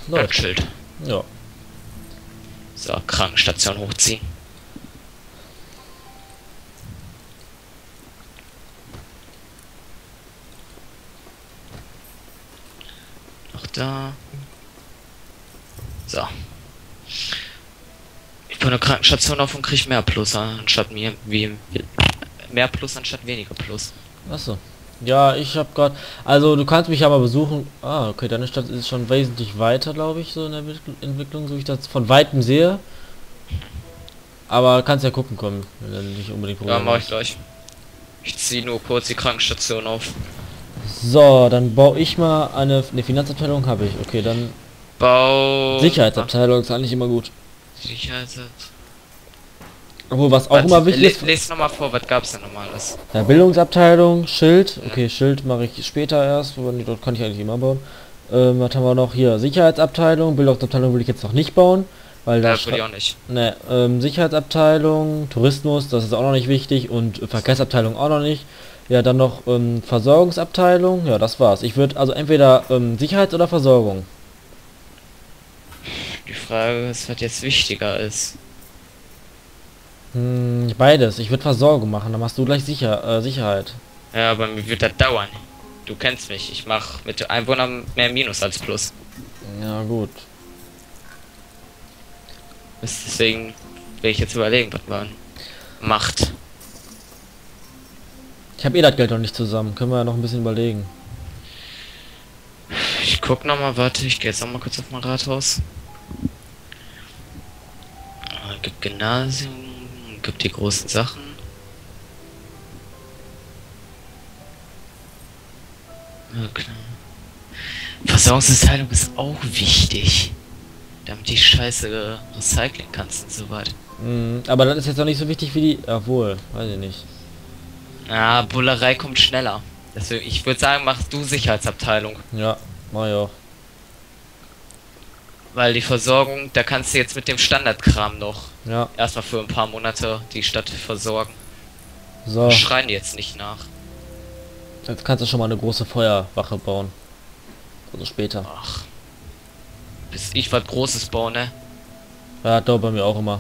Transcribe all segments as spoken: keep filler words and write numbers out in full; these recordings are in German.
Läuft. Schild. Ja. So, Krankenstation hochziehen. Noch da. So. Ich baue eine Krankenstation auf und krieg mehr Plus anstatt mir wie mehr Plus anstatt weniger Plus. Achso. Ja, ich habe gerade, also du kannst mich ja mal besuchen. Ah, okay, deine Stadt ist schon wesentlich weiter, glaube ich, so in der Entwickl- Entwicklung, so wie ich das von weitem sehe. Aber kannst ja gucken kommen, wenn du nicht unbedingt Ja, Probleme mache ich hast. gleich. Ich ziehe nur kurz die Krankenstation auf. So, dann baue ich mal eine, eine Finanzabteilung habe ich. Okay, dann Bau. Sicherheitsabteilung ist eigentlich immer gut. Sicherheits. Obwohl, was auch Warte, immer wichtig le ist. les nochmal vor, was gab's denn normales? Ja, Bildungsabteilung, Schild. Ja. Okay, Schild mache ich später erst, aber dort kann ich eigentlich immer bauen. Ähm, was haben wir noch hier? Sicherheitsabteilung, Bildungsabteilung will ich jetzt noch nicht bauen, weil da Ja, würde ich auch nicht. ne, ähm, Sicherheitsabteilung, Tourismus, das ist auch noch nicht wichtig und äh, Verkehrsabteilung auch noch nicht. Ja, dann noch ähm, Versorgungsabteilung, ja, das war's. Ich würde also entweder ähm, Sicherheits- oder Versorgung. Die Frage ist, was jetzt wichtiger ist. Hm, beides. Ich würde Versorgung machen, dann machst du gleich sicher, äh, Sicherheit. Ja, aber mir wird das dauern. Du kennst mich. Ich mache mit Einwohnern mehr Minus als Plus. Ja, gut. Deswegen will ich jetzt überlegen, was man macht. Ich habe eh das Geld noch nicht zusammen. Können wir ja noch ein bisschen überlegen. Ich guck noch mal, warte, ich gehe jetzt noch mal kurz auf mein Rathaus. Ah, gibt Gymnasium, gibt die großen Sachen. Ja, klar. Versorgungsabteilung ist auch wichtig, damit die Scheiße recyceln kannst und so weiter. Mm, aber das ist jetzt noch nicht so wichtig wie die... Obwohl, weiß ich nicht. Ja, Bullerei kommt schneller. Deswegen, ich würde sagen, machst du Sicherheitsabteilung. Ja, mach ich auch. Weil die Versorgung, da kannst du jetzt mit dem Standardkram noch Ja, erstmal für ein paar Monate die Stadt versorgen. so. Schreien die jetzt nicht nach. Jetzt kannst du schon mal eine große Feuerwache bauen. Also später. Ach. Bis ich was Großes baue, ne? Ja, dauert bei mir auch immer.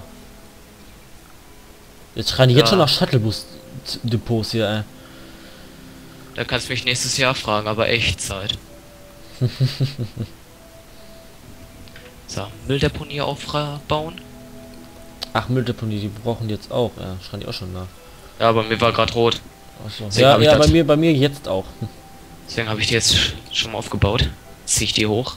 Jetzt schreien die jetzt Ja. schon nach Shuttlebus-Depots hier, ey. Da kannst du mich nächstes Jahr fragen, aber echt Zeit. So, Mülldeponie aufbauen. Ach, Mülldeponie, die brauchen die jetzt auch. Ja, schreien die auch schon nach. Ja, aber mir war gerade rot. Achso. Deswegen Ja, hab ich ja, das- bei mir, bei mir jetzt auch. Deswegen habe ich die jetzt schon mal aufgebaut. Zieh ich die hoch.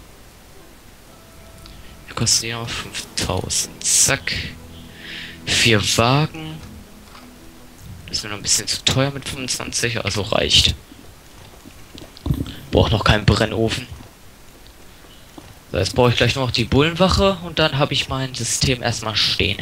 Die kosten ja fünftausend. Zack. Vier Wagen. Das ist mir noch ein bisschen zu teuer mit fünfundzwanzig, also reicht. Braucht noch keinen Brennofen. So, jetzt brauche ich gleich nur noch die Bullenwache und dann habe ich mein System erstmal stehen.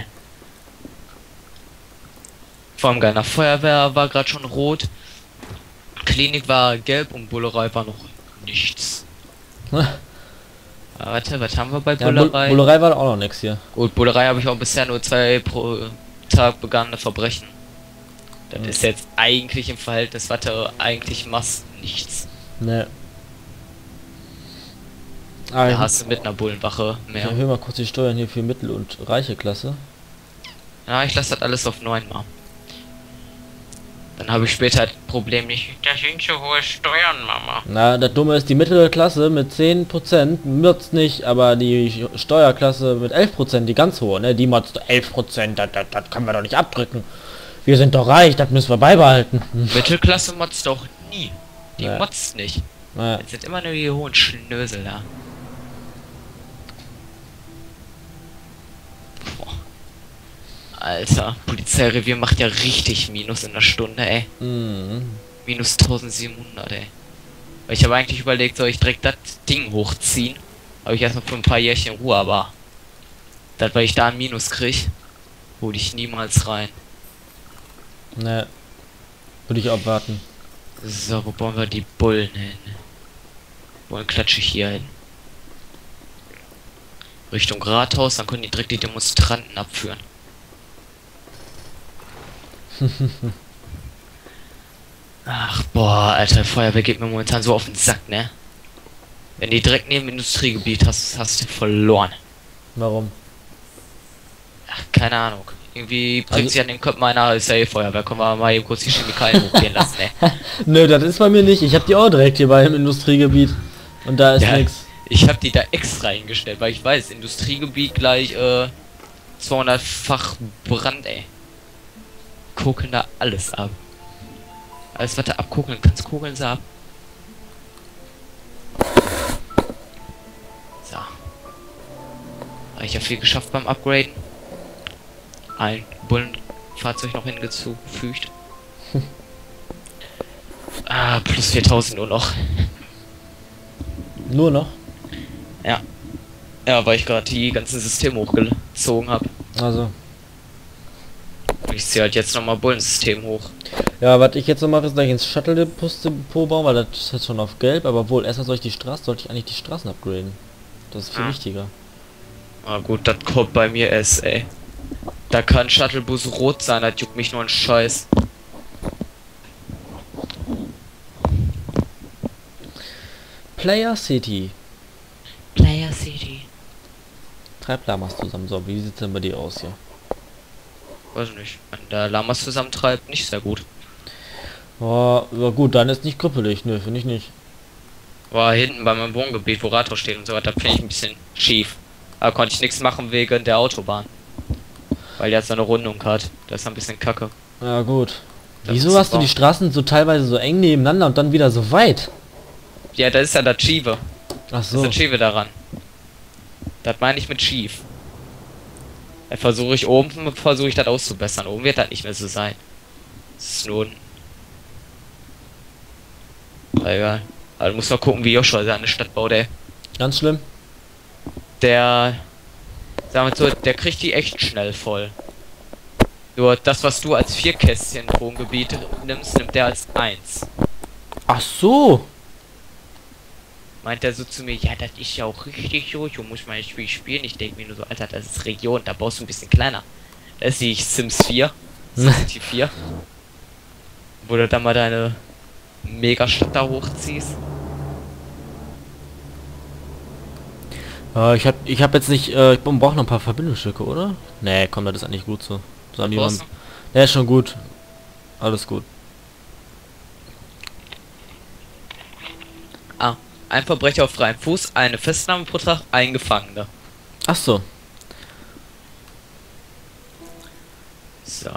Vor allem geil, nach Feuerwehr war gerade schon rot. Klinik war gelb und Bullerei war noch nichts. Ah, warte, was haben wir bei Ja, Bull Bullerei? Bullerei war auch noch nix hier. Gut, Bullerei habe ich auch bisher nur zwei pro Tag begangene Verbrechen. Das Mhm. ist jetzt eigentlich im Verhältnis, was du eigentlich machst, nichts. Ne. Ah, Da ich, hast du mit einer Bullenwache ich mehr. erhöhe mal kurz die Steuern hier für Mittel- und reiche Klasse. Ja, ich lasse das alles auf neun mal. Dann habe ich später das Problem nicht. Das sind so hohe Steuern, Mama. Na, das Dumme ist, die Mittelklasse mit zehn Prozent mürzt nicht, aber die Steuerklasse mit elf Prozent, die ganz hohe, ne, die motzt elf Prozent, das, das, das können wir doch nicht abdrücken. Wir sind doch reich, das müssen wir beibehalten. Mittelklasse motzt doch nie. Die Ja. motzt nicht. Na, Das sind immer nur die hohen Schnösel da. Boah. Alter, Polizeirevier macht ja richtig Minus in der Stunde, ey. mhm. Minus eintausendsiebenhundert, ey. Weil ich habe eigentlich überlegt, soll ich direkt das Ding hochziehen? Habe ich erstmal für ein paar Jährchen Ruhe, aber das, weil ich da ein Minus krieg, hole ich niemals rein. Ne. Würde ich abwarten. So, wo bauen wir die Bullen hin? Bullen klatsche ich hier hin. Richtung Rathaus, dann können die direkt die Demonstranten abführen. Ach, boah, Alter, Feuerwehr geht mir momentan so auf den Sack, ne? Wenn die direkt neben dem Industriegebiet hast, hast du verloren. Warum? Ach, keine Ahnung. Irgendwie bringt Also- sich an den Kopf meiner ist ja eh Feuerwehr. Können wir mal eben kurz die Chemikalien hochgehen lassen, ey. Nö, das ist bei mir nicht. Ich habe die auch direkt hier beim Industriegebiet. Und da ist Ja. nix. Ich habe die da extra hingestellt, weil ich weiß, Industriegebiet gleich äh, zweihundertfach Brand, ey. Kokeln da alles ab. Alles, was du abkokeln kannst, kokeln sie ab. So. Habe ich ja viel geschafft beim Upgraden. Ein Bullenfahrzeug noch hingezufügt. Ah, plus viertausend nur noch. Nur noch? Ja. Ja, weil ich gerade die ganzen Systeme hochgezogen habe. Also. Ich ziehe halt jetzt nochmal Bullensystem hoch. Ja, was ich jetzt noch mache, ist gleich ins Shuttle-Depot bauen, weil das ist jetzt schon auf gelb, aber wohl, erstmal soll ich die Straße, sollte ich eigentlich die Straßen upgraden. Das ist viel Ah. wichtiger. Ah gut, das kommt bei mir erst, ey. Da kann Shuttlebus rot sein, das juckt mich nur ein Scheiß. Player City. Player City. Treib Lamas zusammen. So, wie sieht's denn bei dir aus hier? Weiß nicht. Wenn der Lamas zusammentreibt, nicht sehr gut. Oh, ja gut, dann ist nicht krüppelig. Nö, finde ich nicht. War hinten bei meinem Wohngebiet, wo Rathaus steht und so weiter, finde ich ein bisschen schief. Aber konnte ich nichts machen wegen der Autobahn. Weil der jetzt so eine Rundung hat. Das ist ein bisschen kacke. Ja gut. Das Wieso ist hast du wahr. die Straßen so teilweise so eng nebeneinander und dann wieder so weit? Ja, das ist ja das Schiefe. Ach Das ist so. das Schiefe daran. Das meine ich mit schief. Da versuche ich oben, versuche ich das auszubessern. Oben wird das nicht mehr so sein. Das ist nur... Aber egal. Also muss mal gucken, wie Joshua seine Stadt baut, ey. Ganz schlimm. Der... Sagen wir so, der kriegt die echt schnell voll. Nur das, was du als vier Kästchen Wohngebiet nimmst, nimmt der als eins. Ach so. Meint er so zu mir, ja, das ist ja auch richtig so, so muss man das Spiel spielen. Ich denke mir nur so, Alter, das ist Region, da baust du ein bisschen kleiner. Da sehe ich Sims vier, SimCity vier. Wo du dann mal deine Megastadt da hochziehst. Äh, ich hab, ich hab jetzt nicht, äh, ich brauche noch ein paar Verbindungsstücke, oder? Nee, komm, das ist eigentlich gut so. So haben die Brauchst Mann- Ja, ist schon gut. Alles gut. Ah, ein Verbrecher auf freiem Fuß, eine Festnahme pro Tag, ein Gefangener. Ach so. So.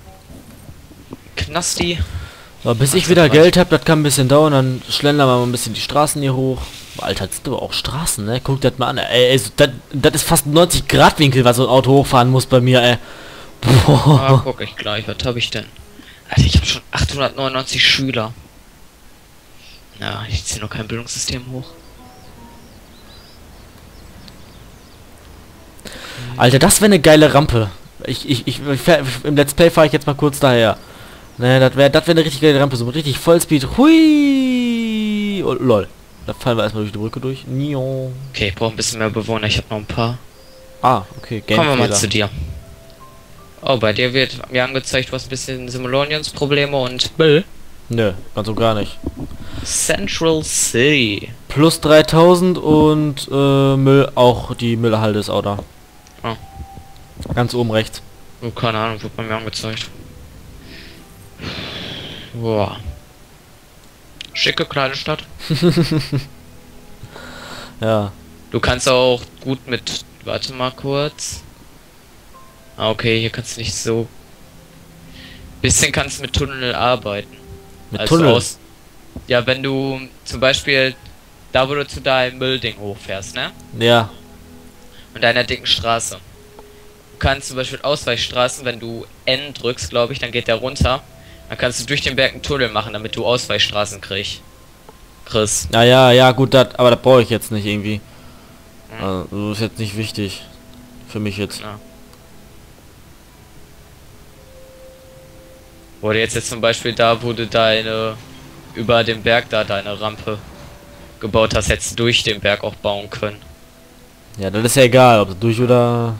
Knasti. So, bis ich Ach, wieder das Geld hab, das kann ein bisschen dauern, dann schlendern wir mal ein bisschen die Straßen hier hoch. Alter, das sind aber auch Straßen, ne? Guck das mal an, ey, ey, das, das ist fast neunzig Grad Winkel, was so ein Auto hochfahren muss bei mir, ey. Boah. Ah, guck ich gleich, was habe ich denn? Alter, ich habe schon achthundertneunundneunzig Schüler. Na, ich ziehe noch kein Bildungssystem hoch. Alter, das wäre eine geile Rampe. Ich, ich, ich, ich fahr, im Let's Play fahre ich jetzt mal kurz daher. Ne, das wäre das wäre eine richtig geile Rampe, so mit richtig Vollspeed. Hui! Oh, lol. Da fallen wir erstmal durch die Brücke durch. Nion. Okay, ich brauche ein bisschen mehr Bewohner, ich habe noch ein paar. Ah, okay, Kommen wir mal Gamefehler. zu dir. Oh, bei dir wird mir angezeigt, du hast ein bisschen Simulonians-Probleme und Müll. Nö, ganz so gar nicht. Central City. Plus dreitausend und äh, Müll, auch die Müllhalde ist auch da. Oh. Ganz oben rechts. Oh, keine Ahnung, wird bei mir angezeigt. Boah. Schicke kleine Stadt. Ja. Du kannst auch gut mit... Warte mal kurz. Ah, okay, hier kannst du nicht so... Bisschen kannst du mit Tunnel arbeiten. Mit Also Tunnel. aus- Ja, wenn du zum Beispiel... Da, wo du zu deinem Müllding hochfährst, ne? Ja. Und deiner dicken Straße. Du kannst zum Beispiel Ausweichstraßen, wenn du N drückst, glaube ich, dann geht der runter. Dann kannst du durch den Berg einen Tunnel machen, damit du Ausweichstraßen kriegst. Chris. Ja, ja, ja, gut, dat, aber das brauche ich jetzt nicht irgendwie. Hm. Also, das ist jetzt nicht wichtig. Für mich jetzt. Ja. Oder jetzt jetzt zum Beispiel da, wo du deine... Über den Berg da deine Rampe gebaut hast, hättest du durch den Berg auch bauen können. Ja, das ist ja egal, ob das durch oder...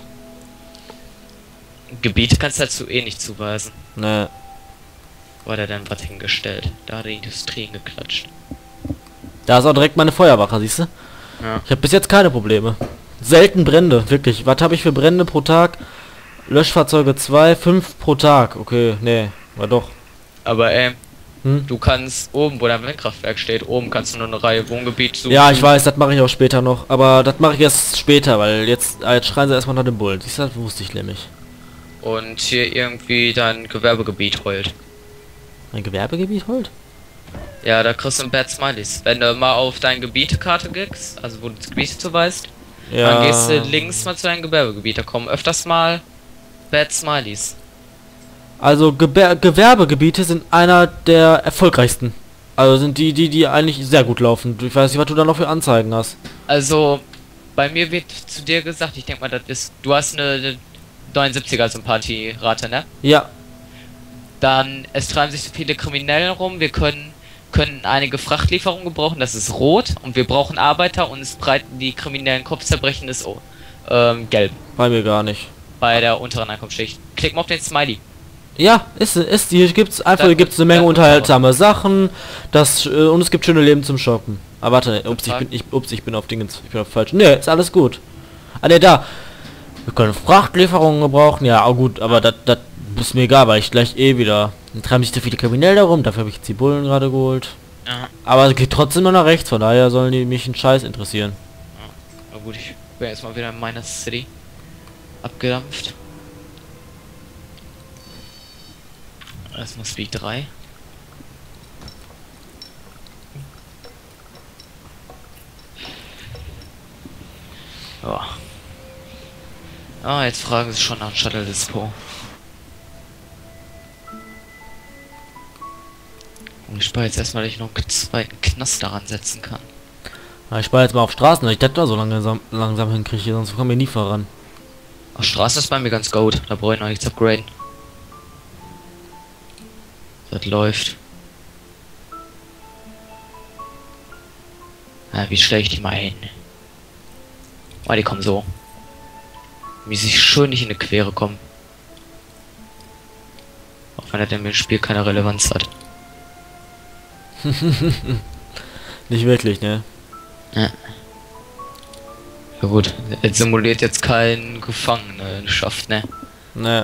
Gebiete kannst du dazu eh nicht zuweisen. Ne. Wo hat er denn was hingestellt? Da hat die Industrie geklatscht. Da ist auch direkt meine Feuerwache, siehst du? Ja. Ich habe bis jetzt keine Probleme. Selten Brände, wirklich. Was habe ich für Brände pro Tag? Löschfahrzeuge zwei, fünf pro Tag. Okay, nee, war doch. Aber ey, Hm? du kannst oben, wo dein Windkraftwerk steht, oben kannst du nur eine Reihe Wohngebiet suchen. Ja, ich weiß, das mache ich auch später noch. Aber das mache ich erst später, weil jetzt, äh, jetzt schreien sie erstmal nach dem Bullen. Siehst du, das wusste ich nämlich. Und hier irgendwie dein Gewerbegebiet heult. Ein Gewerbegebiet holt? Ja, da kriegst du ein Bad Smileys. Wenn du mal auf deine Gebietekarte gehst, also wo du das Gebiet zuweist, Ja. dann gehst du links mal zu deinem Gewerbegebiet. Da kommen öfters mal Bad Smileys. Also Gewer Gewerbegebiete sind einer der erfolgreichsten. Also sind die, die, die eigentlich sehr gut laufen. Ich weiß nicht, was du da noch für Anzeigen hast. Also, bei mir wird zu dir gesagt, ich denke mal, das ist, du hast eine neunundsiebziger Sympathierate, ne? Ja. Dann, es treiben sich so viele Kriminelle rum, wir können, können einige Frachtlieferungen gebrauchen, das ist rot, und wir brauchen Arbeiter, und es breiten die kriminellen Kopfzerbrechen ist oh, ähm, gelb. Bei mir gar nicht. Bei der unteren Einkommensschicht. Klick mal auf den Smiley. Ja, ist, ist, hier gibt's einfach, Da- hier gibt's eine Menge da- unterhaltsame Sachen, das, äh, und es gibt schöne Leben zum Shoppen. Ah, warte, ups, ich Frage. bin, ich, ups, ich bin auf Dingens, ich bin auf falsch. Ne, ist alles gut. Ah, ne, da. Wir können Frachtlieferungen gebrauchen, ja, auch gut, aber das, das ist mir egal, weil ich gleich eh wieder, dann treiben sich zu viele Kriminelle darum, dafür habe ich jetzt die Bullen gerade geholt. Ja, Aber es geht trotzdem nur nach rechts, von daher sollen die mich einen Scheiß interessieren. na gut, ich bin jetzt mal wieder in meiner City abgedampft. Erstmal Speed drei. Ja. Ah, jetzt fragen sie schon nach dem Shuttle Dispo. Und ich spare jetzt erstmal, dass ich noch einen zweiten Knast daran setzen kann. Ja, ich spare jetzt mal auf Straßen, weil ich das da so langsam, langsam hinkriege, hier, sonst kommen wir nie voran. Auf Straße ist bei mir ganz gut, da brauche ich noch nichts upgraden. Das läuft. Ja, wie stelle ich die mal hin? Oh, die kommen so. Wie sie schön nicht in eine Quere kommen. Auch wenn das in dem Spiel keine Relevanz hat. Nicht wirklich, ne? Ja. Ja gut, es simuliert jetzt kein Gefangenenschaft, ne? Ne.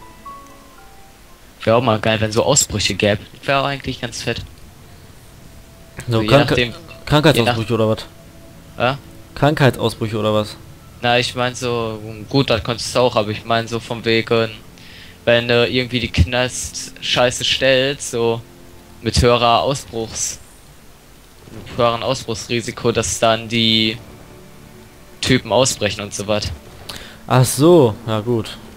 Wäre auch mal geil, wenn so Ausbrüche gäbe. Wäre eigentlich ganz fett. So, je Krank nachdem- Krankheitsausbrüche oder was? Ja? Krankheitsausbrüche oder was? Na, ich mein so, gut, das konntest du auch, aber ich mein so vom Wegen, wenn du irgendwie die Knast scheiße stellst, so mit höherer Ausbruchs, mit höheren Ausbruchsrisiko, dass dann die Typen ausbrechen und so was. Ach so, ja gut.